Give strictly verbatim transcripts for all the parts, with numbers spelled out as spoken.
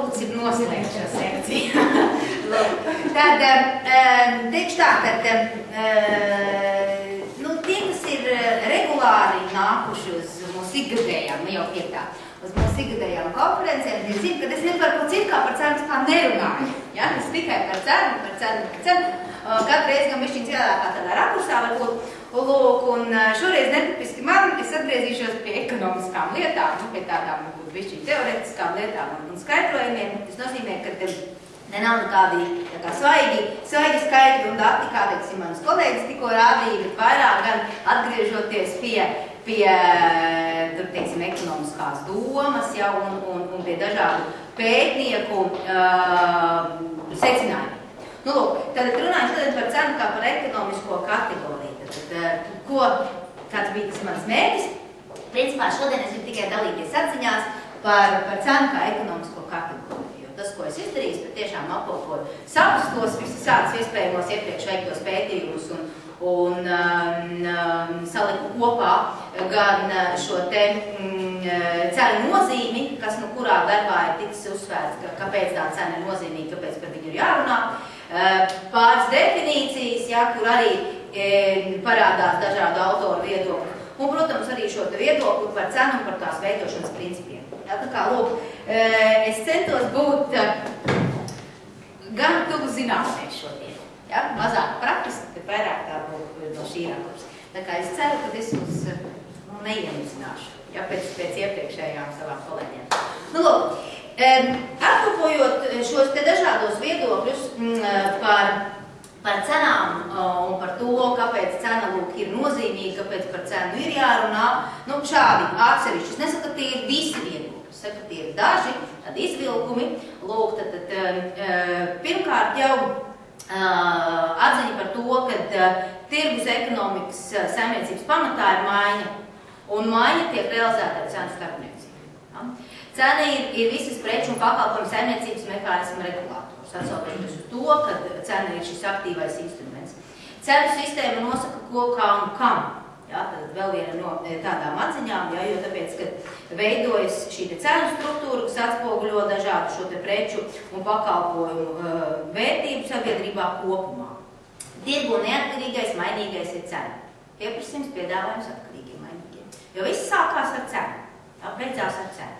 lūdzu noslēgt šo sekciju. Tad, teikšu tā, kad nu, tie, kas ir regulāri nākuši uz mūsu ikgadējām, nu jau pie tā, uz mūsu ikgadējām konferencēm, tie zina, ka es nevaru par citu kā par cenu vispār nerunāju. Ja? Es tikai par cenu, par cenu, par cenu. Katru reizi gan bišķiņ cilvēkā tādā rakursā varbūt. Lūk, un šoreiz netipiski man, es atgriezīšos pie ekonomiskām lietām, nu, pie tādām bišķiņ teoretiskām lietām un skaidrojumiem. Tas nozīmē, ka ne nav nekādi tā kā svaigi, svaigi skaidri un dati, kā teiksim manas kolēģis tikko rādīja, bet vairāk gan atgriežoties pie, pie tur, teiksim, ekonomiskās domas, ja, un, un, un pie dažādu pētnieku uh, secinājumiem. Nu, lūk, tad runājot šodien par cenu kā par ekonomisko kategoriju. Tad, ko, kāds bija tas mans mērķis? Principā šodien es gribu tikai dalīties atziņās par, par cenu kā ekonomisko kategoriju. Jo tas, ko es izdarīju, tad tiešām apkopoju savus tos visādus iespējamos iepriekš veiktos pētījumus un, un um, saliku kopā gan šo te mm, cenu nozīmi, kas nu kurā darbā ir ticis uzsvērts, ka, kāpēc tā cena ir nozīmīga, kāpēc par viņu ir jārunā. Pāris definīcijas, ja, kur arī e, parādās dažādu autoru viedokļu. Un, protams, arī šo viedokli par cenu un par tās veidošanas principiem. Ja, tā kā, lūk, e, es centos būt gan tuvu zinātnē šodien. Ja, mazāk praktiski, bet vairāk tā būtu no šī rakursa. Tā kā es ceru, ka es jūs nu, neiemicināšu, ja, pēc, pēc iepriekšējām savām kolēģiem. Nu, lūk, apkopojot šos te dažādos viedokļus par, par cenām un par to, kāpēc cena lūk, ir nozīmīga, kāpēc par cenu ir jārunā, nu šādi atsevišķi. Es nesaku, ka tie ir visi viedokļi, es saku, ka tie ir daži, tādi izvilkumi. Lūk, tad, tad, pirmkārt jau atziņa par to, ka tirgus ekonomikas saimniecības pamatā ir maiņa, un maiņa tiek realizēta ar cenu starpniecību. Ja? Cena ir, ir visas preču un pakalpojumu saimniecības mehānisma regulātors, atsaucoties uz to, ka cena ir šis aktīvais instruments. Cenu sistēma nosaka, ko, kā un kam. Ja, tad vēl viena no tādām atziņām, ja, jo tāpēc, ka veidojas šī te cenu struktūra, kas atspoguļo dažādu šo te preču un pakalpojumu uh, vērtību sabiedrībā kopumā. Tirgu neatkarīgais, mainīgais ir cena. Pieprasījums, piedāvājums atkarīgiem mainīgiem. Jo viss sākās ar cenu, ja, beidzās ar cenu.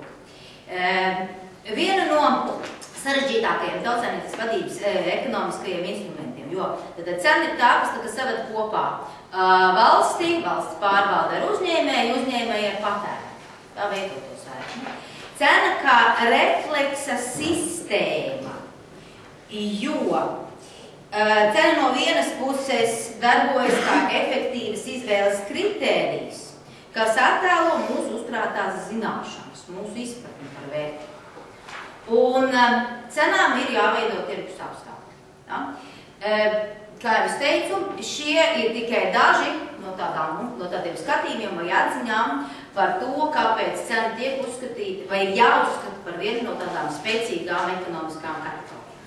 Viena no sarežģītākajiem tautsājumniecības vadības ekonomiskajiem instrumentiem, jo tad cena ir tā, kas, kas saved kopā valsti, valsts pārvalda ar uzņēmēju, uzņēmēju ar patēru. Tā veido to saikni. Cena kā refleksa sistēma, jo cena no vienas puses darbojas kā efektīvas izvēles kritērijs, kas attēlo mūsu uzkrātās zināšanas, mūsu izpratni par vērtību. Un cenām ir jāveido tirgus apstākļi. Ja? Kā jau es teicu, šie ir tikai daži no, tādām, no tādiem skatījumiem vai atziņām par to, kāpēc cena tiek uzskatīta vai ir jāuzskata par vienu no tādām spēcīgām ekonomiskām kategorijām.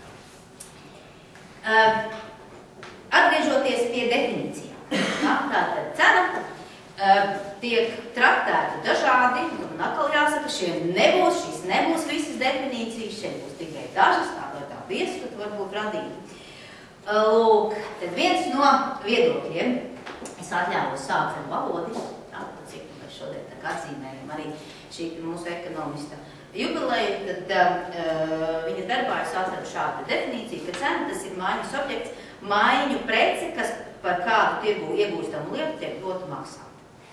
Atgriežoties pie definīcijām. Ja? Tātad cena tiek traktēti dažādi, un atkal jāsaka, šiem nebūs, šīs nebūs visas definīcijas, šeit būs tikai dažas, tā vai tā ieskatu varbūt radīt. Lūk, tad viens no viedokļiem, es atļāvos sākt ar valodi, tā, cik mēs šodien tā kā atzīmējam arī šī mūsu ekonomista jubileju, tad uh, viņa darbā es atradu šādu definīciju, ka cena tas ir maiņas objekts, maiņu prece, kas par kādu tirgu iegūstamu lietu tiek dota maksāt.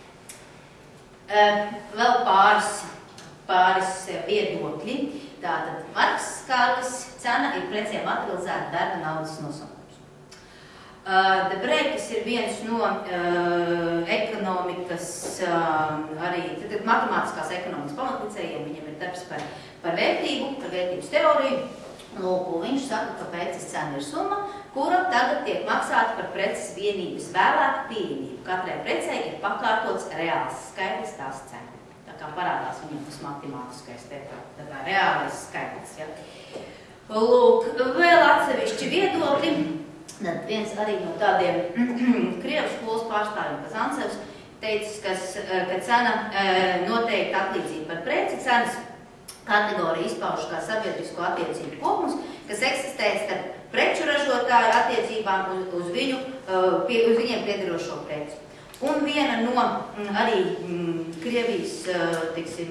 Vēl pāris, pāris viedokļi. Tātad Marks Kārlis cena ir precē materializēta darba naudas nosaukums. Debrē, kas ir viens no uh, ekonomikas, uh, arī tad, matemātiskās ekonomikas pamatlicējiem, viņam ir darbs par, par vērtību, par vērtības teoriju. Lūk, viņš saka, ka preces cena ir summa, kura tagad tiek maksāta par preces vienības vēlāk pieejamību. Katrai precei ir pakārtots reāls skaitlis tās cena. Tā kā parādās viņam tas matemātiskais, tā kā reālais skaitlis. Ja. Lūk, vēl atsevišķi viedokļi. Tad viens arī no tādiem Krievu skolas pārstāvjiem, kas Ansevs teicis, kas, ka cena noteikti atlīdzība par preci, cenas kategorija izpaužas kā sabiedrisko attiecību kopums, kas eksistē starp preču ražotāju attiecībām uz, uz, viņu, pie, uz viņiem piederošo preci. Un viena no arī mm, Krievijas, tiksim,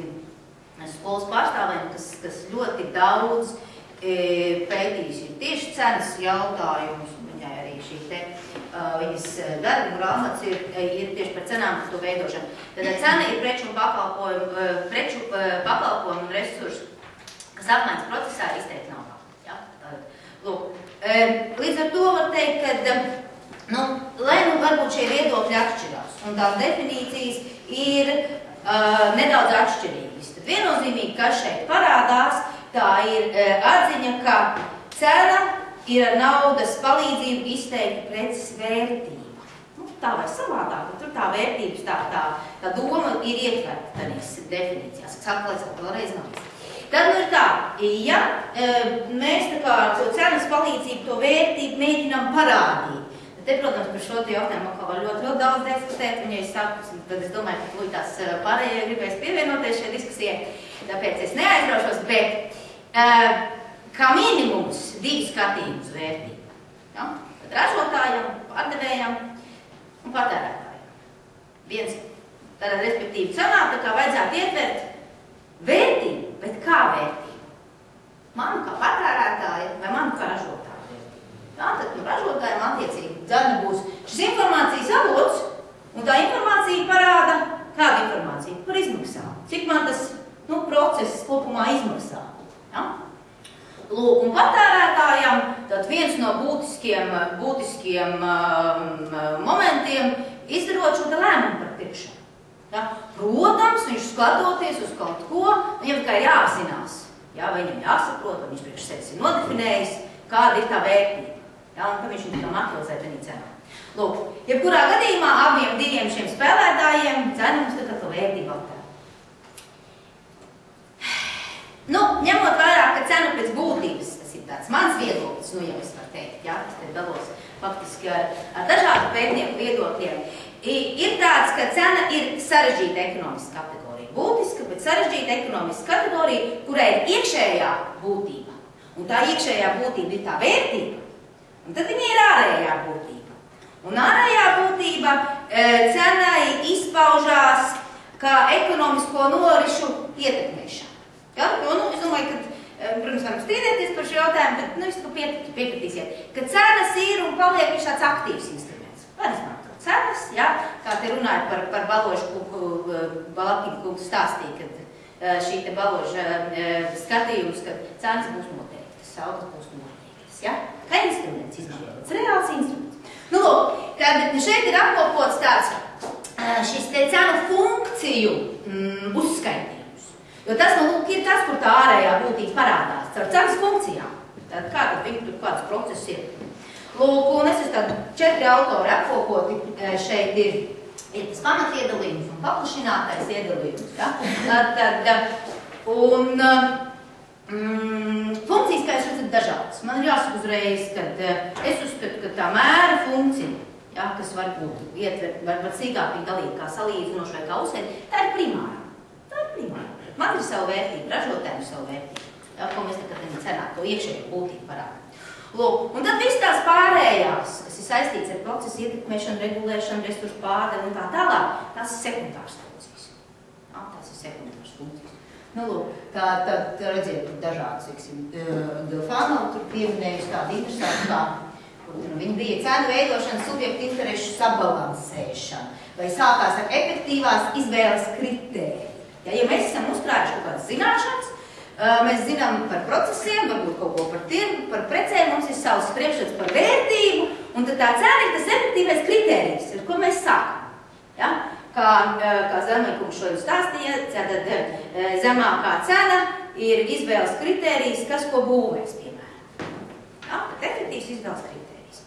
skolas pārstāvēm, kas, kas ļoti daudz e, pētījis ir tieši cenas jautājumus, viņai arī šī te, uh, viņas darba grāmatas ir, ir tieši par cenām, par to veidošanu. Tad cena ir preču un pakalpojumu, uh, preču, uh, pakalpojumu un resursu, kas apmaiņas procesā ir izteikti nav. Ja? Tad, lūk, um, līdz ar to var teikt, ka, nu, lai nu varbūt šie viedokļi atšķirās, un tās definīcijas ir uh, nedaudz atšķirīgas. Tad viennozīmīgi, kas šeit parādās, tā ir uh, atziņa, ka cena ir ar naudas palīdzību izteikta preces vērtība. Nu, tā vai savādāk, bet tur tā vērtības, tā, tā, tā doma ir ietverta tādīs definīcijās. Saka, lai saka, vēlreiz nav. Tad nu ir tā, ja uh, mēs tā kā to cenas palīdzību, to vērtību mēģinām parādīt, te, protams, par šo jautājumu atkal var ļoti, ļoti daudz diskutēt, un ja es saku, tad es domāju, ka lūdzu tās pārējie gribēs pievienoties šajā diskusijai, tāpēc es neaizraušos, bet uh, kā minimums divi skatījumi uz vērtību. Ja? Tad ražotājam, pārdevējam un patērētājam. Viens, tātad, respektīvi, cenā tā kā vajadzētu ietvert vērtību, bet kā vērtību? Manu kā patērētāja vai manu kā ražotāju? Jā, tad nu, ražotājiem attiecīgi dzene būs šis informācijas avots, un tā informācija parāda, kāda informācija? Par izmaksām. Cik man tas nu, process kopumā izmaksā. Ja? Lūk, un patērētājam tad viens no būtiskiem, būtiskiem um, momentiem izdarot šo lēmumu par pirkšanu. Ja? Protams, viņš skatoties uz kaut ko, viņam tikai jāapzinās, ja? Vai viņam jāsaprot, vai viņš priekš sevis ir nodefinējis, kāda ir tā vērtība. Ja, un ka viņš viņu aktualizē tenī cenā. Lūk, jebkurā gadījumā abiem diviem šiem spēlētājiem cena mums tā kā vērtība attēl. Nu, ņemot vērā, ka cena pēc būtības, tas ir tāds mans viedoklis, nu jau es varu teikt, ja, tas te dalos faktiski ar, ar dažādu pētnieku viedokļiem, ir tāds, ka cena ir sarežģīta ekonomiska kategorija. Būtiska, bet sarežģīta ekonomiska kategorija, kurai ir iekšējā būtība. Un tā iekšējā būtība ir tā vērtība. Un tad viņa ir ārējā būtība. Un ārējā būtība e, cenai izpaužās kā ekonomisko norišu ietekmēšana. Ja? Jo, nu, es domāju, ka, e, protams, varam strīdēties par šo jautājumu, bet nu, es to piekritīsiet, ka cenas ir un paliek viņš tāds aktīvs instruments. Var izmantot cenas, ja? Kā te runāja par, par baložu kungu, Balakīnu kungu stāstīja, kad šī te baloža e, skatījums, ka cenas būs noteiktas, algas būs noteiktas. Ja? Kā instruments izmantots, reāls instruments. Nu, lūk, tad šeit ir apkopots tāds šis te cenu funkciju mm, uzskaitījums. Jo tas, nu, lūk, ir tas, kur tā ārējā būtība parādās, caur cenas funkcijām. Tad kā tad viņi tur kāds process ir. Lūk, un es esmu tādi četri autori apkopoti, šeit ir, ir tas pamatiedalījums un paplašinātais iedalījums. Ja? Tad, tad, un... Mm, funkcijas, kā es redzat, dažādas. Man ir jāsaka uzreiz, ka es uzskatu, ka tā mēra funkcija, ja, kas varbūt ietver, varbūt sīkāk viņa dalīt kā salīdzinoši vai kā uzsēt, tā ir primāra. Tā ir primāra. Man ir savu vērtību, ražotājiem savu vērtību, ja, ko mēs nekad viņa cenā, to iekšējo būtību parādām. Lūk, un tad viss tās pārējās, kas ir saistīts ar procesu ietekmēšanu, regulēšanu, resursu pārdevi un tā tālāk, tās ir sekundāras funkcijas. Ja, tās ir sekundāras funkcijas. Nu, lūk, tā, tad, redziet, tur dažādas, teiksim, Delfano tur pieminējusi tādu interesantu, kā, kur nu, viņi bija cenu veidošana, subjektu interešu sabalansēšana, vai sākās ar efektīvās izvēles kritēriju. Ja, ja mēs esam uzkrājuši kaut kādas zināšanas, mēs zinām par procesiem, varbūt kaut ko par tirgu, par precēm, mums ir savs priekšstats par vērtību, un tad tā cena ir tas efektīvais kritērijs, ar ko mēs sākam. Ja? Kā, kā Zemēkungs šodien stāstīja, tad zemākā cena ir izvēles kritērijs, kas ko būvēs, piemēram. Ja, tad efektīvs izvēles kritērijs.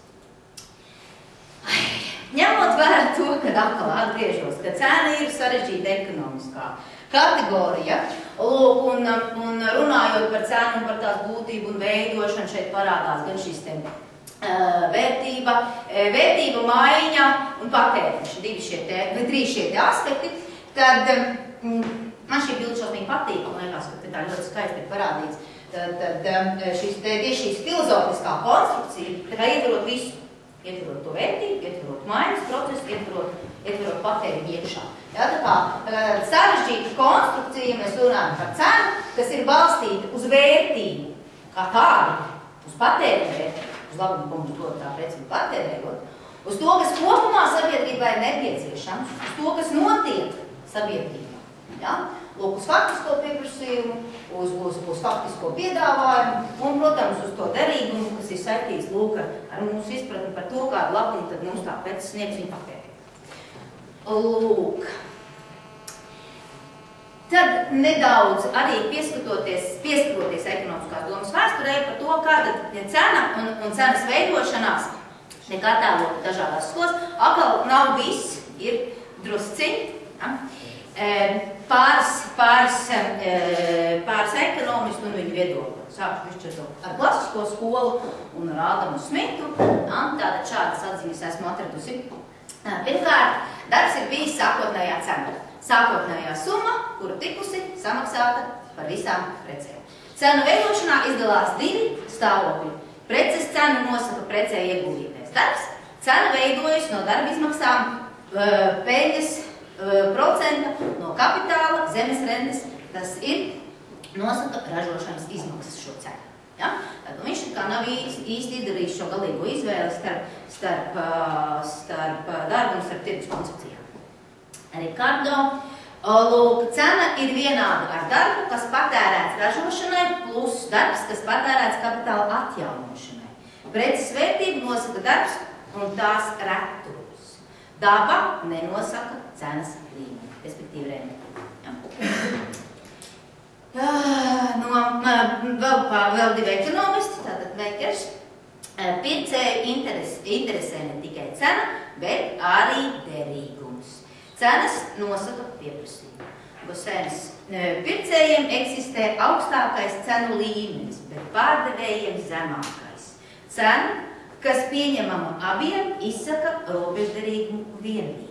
Ņemot vērā to, kad atkal atgriežos, ka cena ir sarežģīta ekonomiskā kategorija, lūk, un, un runājot par cenu un par tās būtību un veidošanu, šeit parādās gan šis te vērtība, vērtība maiņa un patēriņš, divi šie te, vai trīs šie te aspekti, tad Man šī bilde šausmīgi patīk, man liekas, ka te tā ļoti skaisti ir parādīts. Tad, tad šis, te, tieši šīs filozofiskā konstrukcija, tā kā ietverot visu. Ietverot to vērtību, ietverot maiņas procesu, ietverot, ietverot patēriņu iekšā. Jā, tā kā sarežģīta konstrukcija, mēs runājam par cenu, kas ir balstīta uz vērtību, kā tādu, uz patēriņu vērtību, uz labumu, ko mums dod tā preci patērējot, uz to, kas kopumā sabiedrībai ir nepieciešams, uz to, kas notiek sabiedrībā. Ja? Lūk, uz faktisko pieprasījumu, uz, uz, uz faktisko piedāvājumu un, protams, uz to derīgumu, kas ir saistīts lūk ar, ar mūsu izpratni par to, kādu labumu tad mums tā pēc sniegs viņa patērē. Lūk. Tad nedaudz arī pieskatoties, pieskaroties ekonomiskās domas vēsturē par to, kā tad cena un, un cenas veidošanās tiek attēlota dažādās skolas. Atkal nav viss, ir drusciņi. Ja? Pāris, pāris, pāris ekonomistu un viņu viedokli. Sākšu višķi ar klasisko skolu un ar Ādamu Smitu. Tātad šādas atziņas esmu atradusi. Pirmkārt, darbs ir bijis sākotnējā cena. Sākotnējā summa, kura tikusi samaksāta par visām precēm. Cenu veidošanā izdalās divi stāvokļi. Preces cenu nosaka precē ieguldītais darbs. Cena veidojas no darba izmaksām peļņas procenta no kapitāla, zemes rendes, tas ir nosaka ražošanas izmaksas šo cenu. Ja? Tad viņš kā nav īsti, īsti izdarījis šo galīgo izvēli starp, starp, starp darbu un starp tirgus koncepcijām. Ricardo, lūk, cena ir vienāda ar darbu, kas patērēts ražošanai, plus darbs, kas patērēts kapitāla atjaunošanai. Preces vērtību nosaka darbs un tās retums. Daba nenosaka cenas līmeni, respektīvi rendu. Ja. No, vēl, vēl divi ekonomisti, tātad Veikers. Pircēju interes, interesē ne tikai cena, bet arī derīgums. Cenas nosaka pieprasījumu. Gosens pircējiem eksistē augstākais cenu līmenis, bet pārdevējiem zemākais. Cena, kas pieņemama abiem, izsaka robežderīgumu vienlīdzību.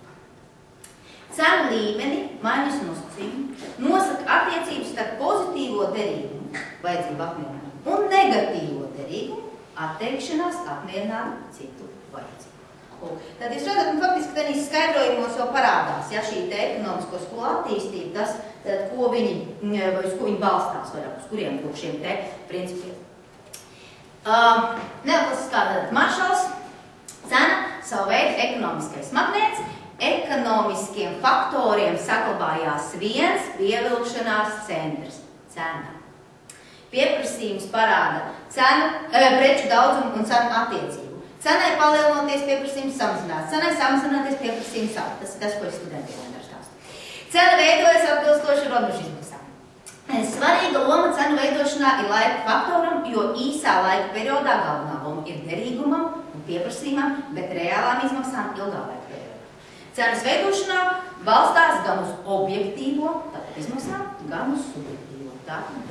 Cenu līmeni, maiņas nosacījumu nosaka attiecības starp pozitīvo derīgumu, vajadzību apmierinājumu, un negatīvo derīgumu, atteikšanās apmierināt citu vajadzību. Tad jūs redzat, un faktiski tenīs skaidrojumos jau parādās, ja šī te ekonomisko skolu attīstība, tas, tad, ko viņi, vai uz ko viņi balstās, vairāk uz kuriem būs šiem te principiem. Uh, Neoklasiskā tātad Maršals, cena, savu veidu ekonomiskais magnēts, ekonomiskiem faktoriem saglabājās viens pievilkšanās centrs – cena. Pieprasījums parāda cenu, preču daudzumu un cenu attiecību. Cenai palielinoties pieprasījums samazinās, cenai samazināties pieprasījums sāk. Tas ir tas, ko es studentiem vienmēr stāstu. Cena veidojas atbilstoši robežu izmaksām. Svarīga loma cenu veidošanā ir laika faktoram, jo īsā laika periodā galvenā loma ir derīgumam un pieprasījumam, bet reālām izmaksām ilgā laika periodā. Cenas veidošanā balstās gan uz objektīvo, tātad izmaksām, gan uz subjektīvo. Tātad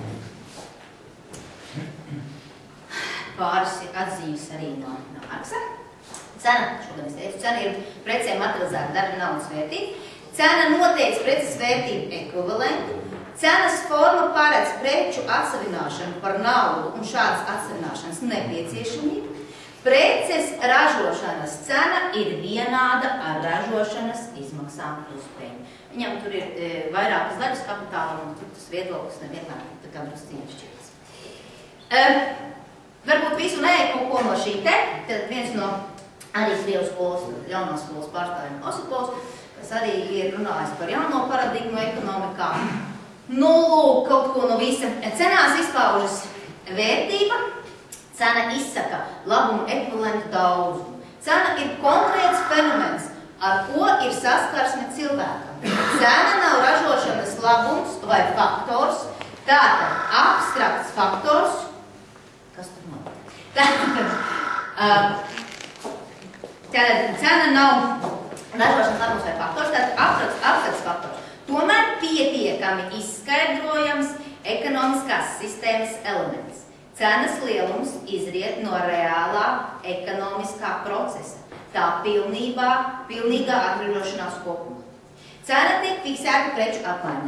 pāris atzīmes arī no, no Marksa. Cena, šogad es teicu, cena ir precē materializēta darba naudas vērtība. Cena noteic preces vērtību ekvivalentu. Cenas forma paredz preču atsavināšanu par naudu un šādas atsavināšanas nepieciešamību. Preces ražošanas cena ir vienāda ar ražošanas izmaksām plus peļņu. Viņam tur ir e, vairākas daļas kapitāla un tur tas viedoklis nevienmēr tā kā drusciņi šķiras. E, Varbūt visu nē, kaut ko no šī te, tad viens no arī Krievu skolas, jaunās skolas pārstāvjiem Osipovs, kas arī ir runājis par jauno paradigmu ekonomikā. Nu, lūk, kaut ko no visa. Cenās izpaužas vērtība, cena izsaka labumu ekvivalentu daudzumu. Cena ir konkrēts fenomens, ar ko ir saskarsme cilvēkam. Cena nav ražošanas labums vai faktors, tātad abstrakts faktors. Kas tur nav? Tātad, tātad cena nav ražošanas labums vai faktors, tātad abstrakts, abstrakts faktors. Tomēr pietiekami izskaidrojams ekonomiskās sistēmas elements. Cenas lielums izriet no reālā ekonomiskā procesa, tā pilnībā, pilnīgā atražošanās kopumā. Cena tiek fiksēta preču apmaiņā.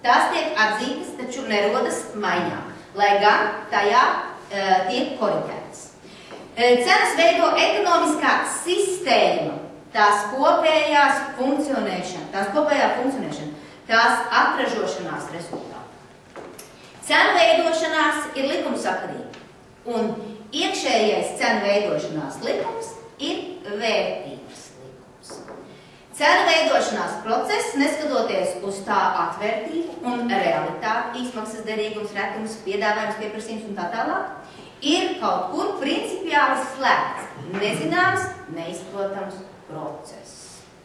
Tās tiek atzītas, taču nerodas maiņā, lai gan tajā uh, tiek koriģētas. Cenas veido ekonomiskā sistēma, tās kopējās funkcionēšana, tās kopējā funkcionēšana, tās atražošanās rezultātā. Cenu veidošanās ir likumsakarība, un iekšējais cenu veidošanās likums ir vērtības likums. Cenu veidošanās process, neskatoties uz tā atvērtību un realitāti, izmaksas, derīgums, retums, piedāvājums, pieprasījums un tā tālāk, ir kaut kur principiāli slēgts, nezināms, neizprotams process.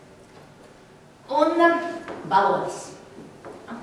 Un um, balodis. Ah,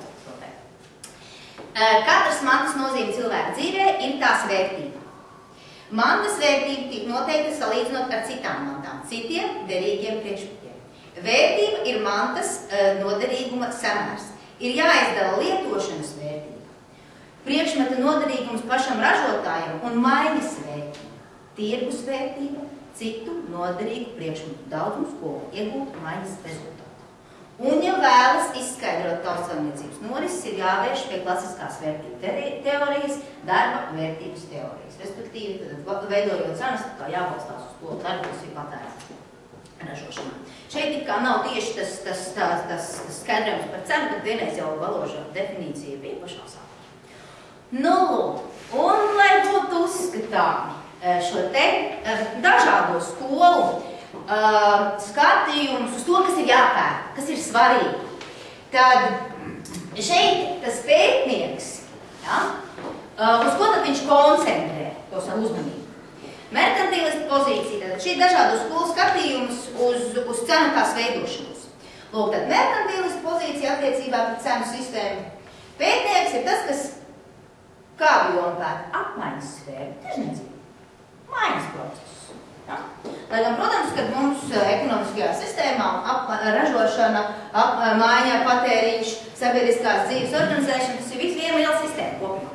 Katras mantas nozīme cilvēka dzīvē ir tās vērtība. Mantas vērtība tiek noteikta salīdzinot ar citām mantām, citiem derīgiem priekšmetiem. Vērtība ir mantas uh, noderīguma samērs. Ir jāizdala lietošanas vērtība. Priekšmeta noderīgums pašam ražotājam un maiņas vērtība, tirgus vērtība, citu noderīgu priekšmetu daudzums, ko iegūt maiņas rezultātā. Un, ja vēlas izskaidrot tautsaimniecības norises, ir jāvērš pie klasiskās vērtību teorijas, darba vērtības teorijas. Respektīvi, veidojot cenas, kā jābalstās uz to darbu, kas ir patērēts ražošanā. Šeit it kā nav tieši tas, tas, tas, tas, tas skaidrojums par cenu, bet vienreiz jau valoža definīcija bija pašā sākumā. Nu, un, lai būtu uzskatāmi šo te dažādo skolu uh, skatījumus uz to, kas ir jāpērk, kas ir svarīgi, tad šeit tas pētnieks, ja, uh, uz ko tad viņš koncentrē to savu uzmanību? Merkantilista pozīcija, tad šī dažādo skolu skatījumus uz, uz cenu tās veidošanos. Lūk, tad merkantilista pozīcija attiecībā par cenu sistēmu. Pētnieks ir tas, kas kādu jomu pēta apmaiņas sfēru, tiešniecību, maiņas procesu. Ja? Lai gan, protams, kad mums ekonomiskajā sistēmā ap, ražošana, ap, maiņā, patēriņš, sabiedriskās dzīves organizēšana, tas ir viss viena liela sistēma kopumā.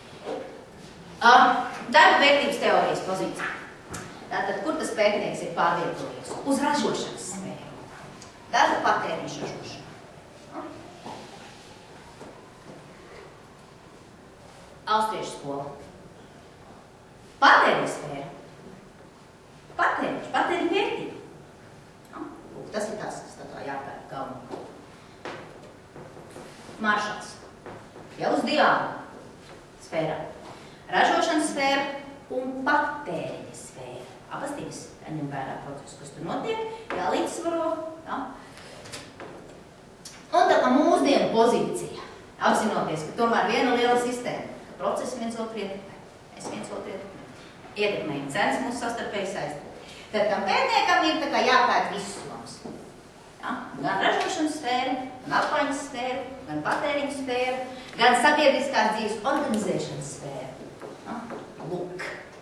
Uh, darba vērtības teorijas pozīcija. Tātad, kur tas pētnieks ir pārvietojies? Uz ražošanas sfēru. Darba patēriņš ražošana. Uh. Austriešu skola. Patēriņa sfēra. Patēriņš, patēriņa vērtība. Uh. Tas ir tas, kas tā kā jāpērk galvenā. Maršals. Jau uz divām sfērām. Ražošanas sfēra un patēriņa sfēra. Abas divas ņem vērā procesu, kas tur notiek, jālīdzsvaro. Ja? Un tā kā mūsdienu pozīcija, apzinoties, ka tomēr viena liela sistēma, ka procesi viens otru ietekmē, es viens otru ietekmē, ietekmējam cenas mūsu sastarpēji saistīt. Tad tam pētniekam ir tā kā jāpēt visus lomas. Ja? Gan ražošanas sfēra, gan apmaiņas sfēra, gan patēriņa sfēra, gan sabiedriskās dzīves organizēšanas sfēra. Lūk.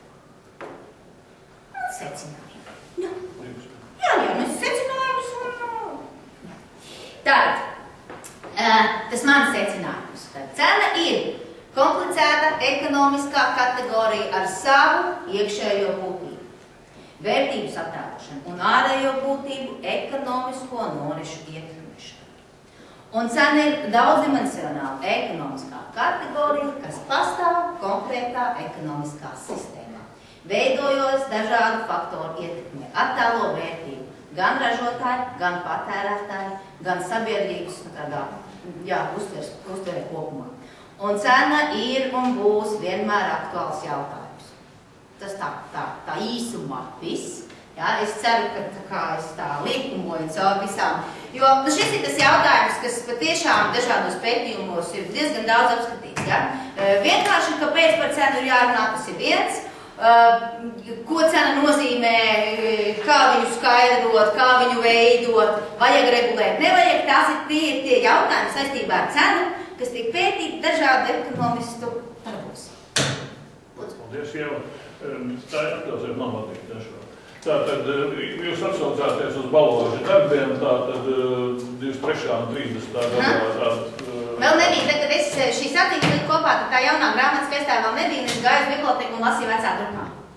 Secinājumi. Nu. Jā, jā, mēs secinājumus un... Tātad, uh, tas mans secinājums. Tad cena ir komplicēta ekonomiskā kategorija ar savu iekšējo būtību, vērtības attēlošanu un ārējo būtību ekonomisko norišu ietekmēšanu. Un cena ir daudzdimensionāla ekonomiskā kategorija, kas pastāv konkrētā ekonomiskā sistēmā, veidojot dažādu faktoru ietekmē, attēlo vērtību gan ražotāji, gan patērētāji, gan sabiedrības tādā, jā, uztvers, uztverē kopumā. Un cena ir un būs vienmēr aktuāls jautājums. Tas tā, tā, tā īsumā viss. Ja, es ceru, ka tā kā es tā liekumoju caur visām. Jo nu, šis ir tas jautājums, kas patiešām dažādos pētījumos ir diezgan daudz apskatīts. Ja? Vienkārši, kāpēc par cenu ir jārunā, tas ir viens. Ko cena nozīmē, kā viņu skaidrot, kā viņu veidot, vajag regulēt, nevajag. Tās ir tie, tie jautājumi saistībā ar cenu, kas tiek pētīti dažādu ekonomistu darbos. Paldies, Ieva. Tā ir atļausiet man patīk dažkārt. Tātad jūs atsaucāties uz balāžu darbiem, tātad divdesmit trešā un trīsdesmitā gadā. Tātad, vēl nebija, tad, kad es šī satīksmīja kopā, tad tā jaunā grāmatas festā vēl nebija, es gāju uz biblioteku un lasīju vecā drukā.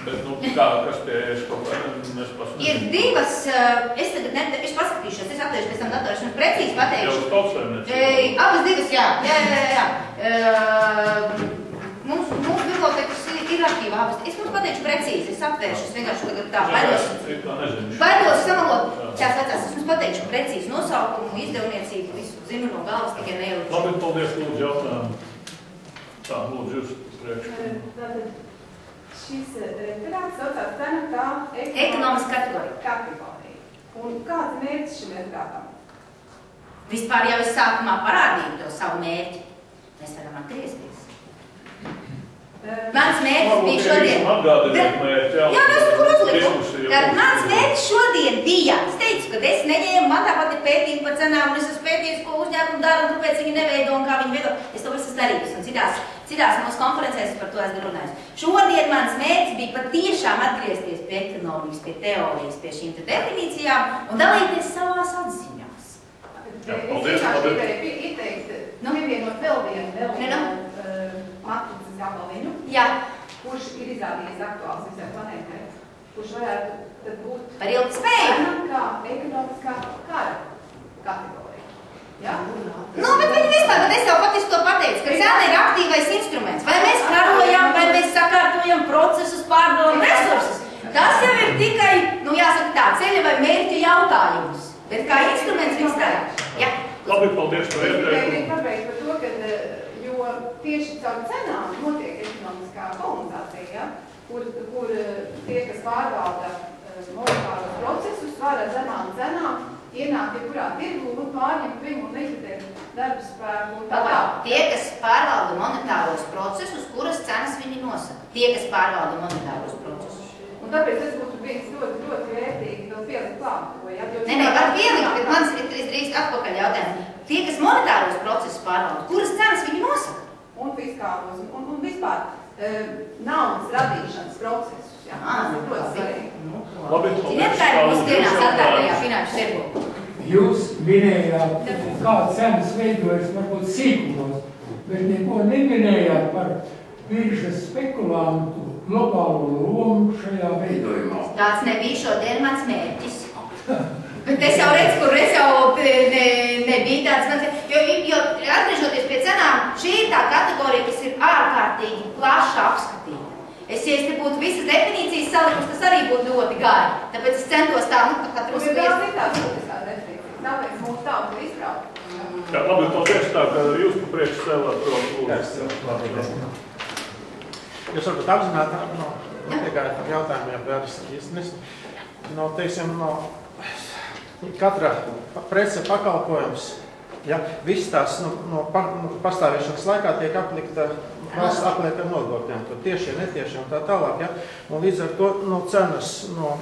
Bet, nu, kā, kas tie es kaut kā nespasniedzu? Ir divas, es tagad ne, es paskatīšos, es atliešu pēc tam datorus, un precīzi pateikšu. Jau uz tautsēmniecību? Abas divas, jā, jā, jā, jā. Uh, mums, mums bibliotekas ir arķīva abas. Es mums pateikšu precīzi, es apvēršu, es vienkārši tagad tā baidos. Tā nezinu. Baidos samalot tās vecās, es mums pateikšu precīzi nosaukumu, izdevniecību, visu zinu no galvas, tikai neielikšu. Labi, paldies, lūdzu, jautājumu. Tā, lūdzu, jūs priekš. Tātad šis referāts saucās cena kā ekonomiska kategorija. kategorija. Un kāds mērķis šim referātam? Vispār jau es sākumā parādīju to savu mērķi. Mēs varam atgriezties. Mans mērķis bija šodien. Jā, mēs tur uzliku. Tātad mans mērķis šodien bija. Es teicu, ka es neņēmu, man tāpat ir pētījumi par cenām, un es esmu pētījis, ko uzņēmumu dara, un kāpēc viņi neveido, un kā viņi veido. Es to visu darīju, un citās, citās mūsu konferencēs par to esmu runājis. Šodien mans mērķis bija patiešām atgriezties pie ekonomikas, pie teorijas, pie šīm te definīcijām un dalīties savās atziņās. Jā, es paldies, vienkārši paldies. gribēju ieteikt, pievienot vēl vienu, vēl Ne, vienu nu. uh, matricas gabaliņu, Jā, kurš ir izrādījies aktuāls visai planētai, kurš varētu tad būt par ilgtspēju. cena kā ekonomiskā kara kategorija. Ja? Nu, bet viņi vispār, bet es jau faktiski to pateicu, ka cena ir aktīvais instruments. Vai mēs karojam, vai mēs sakārtojam procesus, pārdodam resursus. Tas jau ir tikai, nu jāsaka tā, ceļa vai mērķa jautājums. Bet kā instruments viņš strādā. Jā. Labi, paldies par Es tikai ieteikumu. gribu pabeigt par to, ka, jo tieši caur cenām notiek ekonomiskā kolonizācija, ja? kur, kur tie, kas pārvalda monetāros procesus, var ar zemām cenām ienākt jebkurā tirgu un pārņemt viņu un likvidēt darba spēku un tā tā. Tie, kas pārvalda monetāros procesus, kuras cenas viņi nosaka. Tie, kas pārvalda monetāros procesus. Un tāpēc tas būtu bijis ļoti, ļoti vērtīgi vēl pielikt klāt to, ja? Jo Nē, nē, var pielikt, bet mans ir drīz atpakaļ jautājums. Tie, kas monetāros procesus pārvalda, kuras cenas viņi nosaka? Un fiskālos, un, un vispār e, naudas radīšanas procesus, ja? Tas ir ļoti svarīgi. Labi, Ziniet, kā ir pusdienās atvērtajā finanšu tirgu? Jūs minējāt, kā cenas veidojas varbūt sīkumos, bet neko neminējāt par biržas spekulantu globālo lomu šajā veidojumā. Tāds nebija šodien mans mērķis. Bet es jau redzu, kur es jau ne, nebija tāds mans mērķis. Jo, jo atgriežoties pie cenām, šī ir tā kategorija, kas ir ārkārtīgi plaši apskatīta. Es, ja es te būtu visas definīcijas salikusi, tas arī būtu ļoti gari. Tāpēc es centos tā, nu, tā katru Tas ir tās citās būtiskās definīcijas. Tāpēc mūsu tauta ir izbraukt. Jā, labi, paldies tā, ka jūs pa priekš cēlāt to lūdzu. Jūs varbūt apzināti no netiekājot jautājumiem, bet es īsti no, teiksim, no katra prece pakalpojums, ja, viss tās no, no, pa, no pastāvēšanas laikā tiek aplikta, valsts apliek ar nodokļiem, tur tiešie, netiešie un tā tālāk, ja, un līdz ar to no cenas, no,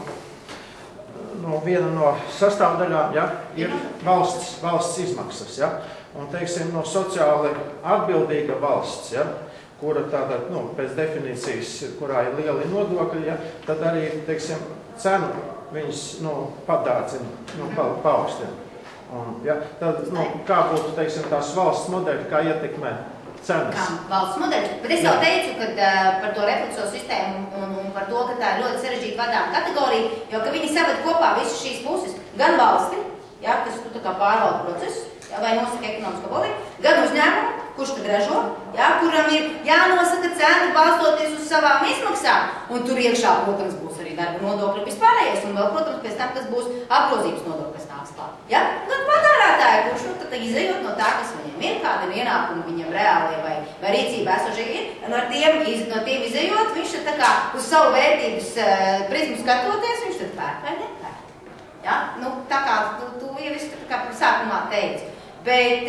no viena no sastāvdaļām, ja, ir valsts, valsts izmaksas, ja, un, teiksim, no sociāli atbildīga valsts, ja, kura tātad, nu, pēc definīcijas, kurā ir lieli nodokļi, ja, tad arī, teiksim, cenu viņas, nu, padācina, nu, pa, paaugstina. Un, ja, tad, nu, kā būtu, teiksim, tās valsts modeļi, kā ietekmē cenas? Kā valsts modeļi. Bet es jau teicu, ka uh, par to reflekso sistēmu un, un par to, ka tā ir ļoti sarežģīta vadām kategorija, jo, ka viņi saved kopā visas šīs puses, gan valsti, ja, kas tu tā kā pārvalda procesus, ja, vai nosaka ekonomisko politiku, gan uzņēmumu, kurš tad ražo, ja, kuram ir jānosaka cena balstoties uz savām izmaksām, un tur iekšā, protams, būs arī darba nodokļi vispārējais, un vēl, protams, pēc tam, kas būs apgrozības nodokļi, kas nāks klāt. Ja? Gan patērētāji, kurš nu, tad izejot no tā, kas viņiem ir, kāda ir ienākuma viņam reālie vai, vai rīcība esošie ir, no tiem, iz, no tiem izejot, viņš tad tā kā uz savu vērtības uh, prizmu skatoties, viņš tad pērk vai nepērk. Ja? Nu, tā kā tu, tu jau esi tā kā sākumā teici. Bet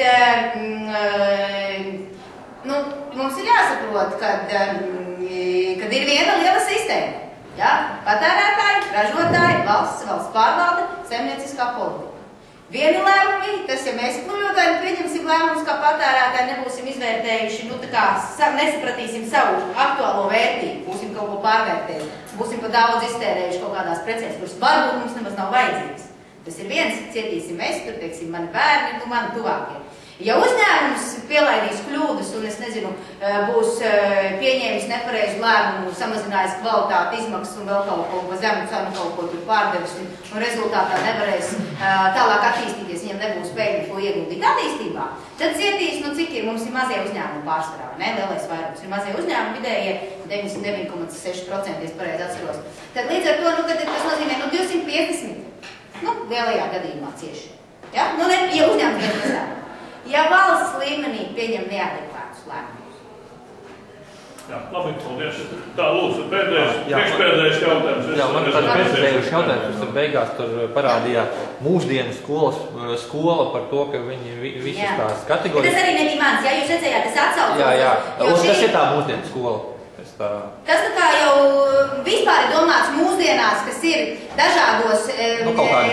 um, nu, mums ir jāsaprot, kad, um, kad ir viena liela sistēma. Ja? Patērētāji, ražotāji, valsts, valsts pārvalde, saimnieciskā politika. Vieni lēmumi, tas, ja mēs kļūdaini pieņemsim lēmumus, kā patērētāji nebūsim izvērtējuši, nu tā kā nesapratīsim savu aktuālo vērtību, būsim kaut ko pārvērtējuši, būsim pa daudz iztērējuši kaut kādās precēs, kuras varbūt mums nemaz nav vajadzīgas. Tas ir viens, cietīsim mēs, tur, teiksim, mani bērni, nu, mani tuvākie. Ja uzņēmums pielaidīs kļūdas un, es nezinu, būs pieņēmis nepareizu lēmumu, samazinājis kvalitāti, izmaksas un vēl kaut ko pa zemu cenu kaut ko tur pārdevis un, un rezultātā nevarēs tālāk attīstīties, viņam nebūs spējīgi ko ieguldīt attīstībā, tad cietīs, nu cik ir, mums ir mazie uzņēmumi pārsvarā, ne? Lielais vairums ir mazie uzņēmumi, vidējie deviņdesmit deviņi komats seši procenti, es pareizi atceros. Tad līdz ar to, nu, tad tas nozīmē, nu, divsimt piecdesmit, nu, lielajā gadījumā cieši. Ja? Nu, ne, ja uzņēmums gadījumā. Ja valsts līmenī pieņem neadekvātus lēmumus. Jā, labi, paldies. Tā, lūdzu, pēdējais, priekšpēdējais jautājums. Jā, man tāds pēdējais jautājums, tur beigās tur parādījāt mūsdienu skolas, skola par to, ka viņi visas tās kategorijas... Tas arī nebija mans, ja jūs redzējāt, es atsaucos. Jā, jā, un šī... kas ir tā mūsdienu skola? Tā... Tas tā kā jau vispār ir domāts mūsdienās, kas ir dažādos, nu,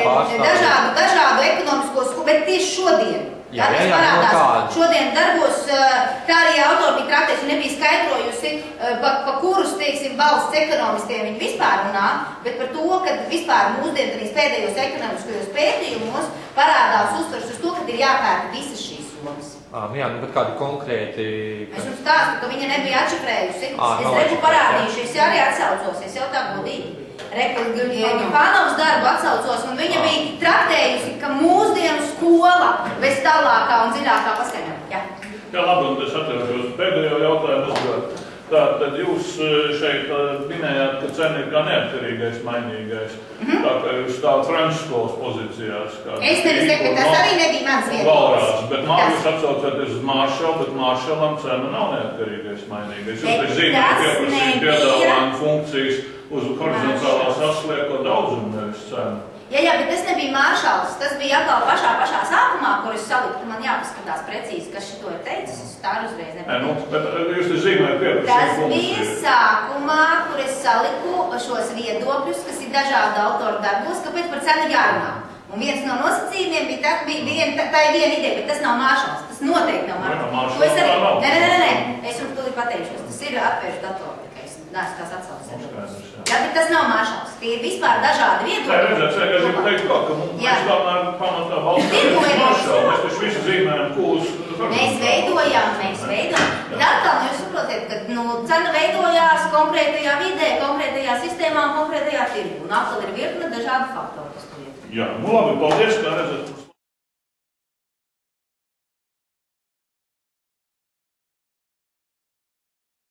dažādu, dažādu ekonomisko skolu, bet tieši šodien. Jā, jā, jā, jā, no šodien darbos, tā arī autori bija traktējuši, nebija skaidrojusi, pa, pa kurus, teiksim, valsts ekonomistiem viņi vispār runā, bet par to, ka vispār mūsdien arī pēdējos ekonomiskajos pētījumos parādās uztvers uz to, ka ir jāpērta visas šīs jomas. Ah, jā, nu, bet kādi konkrēti... Es jums stāstu, ka viņa nebija atšifrējusi. Ah, es reku parādījušies, jā, arī atsaucos, es jau tā godīgi. Reku Ģipānovas darbu atsaucos, un viņa bija traktējusi, ka mūsdienu skola bez tālākā un dziļākā paskaidrojuma. Jā. Jā, labi, un es atceros pēdējo jautājumu uzdot. Tā, tad jūs šeit minējāt, ka cena ir kā neatkarīgais, mainīgais. Mm-hmm. Tā kā jūs stāvat franču skolas pozīcijās. Es nevis teiktu, bet tas arī nebija mans viedoklis. Bet man jūs atsaucāties uz Maršalu, bet Maršalam cena nav neatkarīgais, mainīgais. Jūs te zināt, pieprasīt piedāvājumu funkcijas uz horizontālās aslieko daudzumu, nevis cenu. Jā, jā, bet tas nebija Maršals, tas bija atkal pašā, pašā sākumā, kur es saliku, man jāpaskatās precīzi, kas šito ir teicis, es tā arī uzreiz nepateicu. Nu, bet jūs te zīmējat pieprasīt Tas funkciju. bija sākumā, kur es saliku šos viedokļus, kas ir dažādi autoru darbos, kāpēc par cenu jārunā. Un viens no nosacījumiem bija tā, bija vien, tā, tā ir viena ideja, bet tas nav Maršals, tas noteikti nav Maršals. To es arī, nē, nē, nē, nē, es jums tūlīt pateikšu, tas ir atvēršu datoru. Nāc, tās atsaucas. Jā, bet tas nav Maršals. Tie ir vispār dažādi viedokļi. Tā ir redzēt, es gribu teikt to, ka mums tomēr pamatā balstās Maršals. Mēs taču visu zīmējam, ko uz... Mēs veidojām, mēs veidojām. Bet atkal, nu, jūs saprotiet, ka nu, cena veidojās konkrētajā vidē, konkrētajā sistēmā un konkrētajā tirgu. Un atkal ir virkne dažādi faktori, kas tur ir. Jā, nu labi, paldies, kā redzat.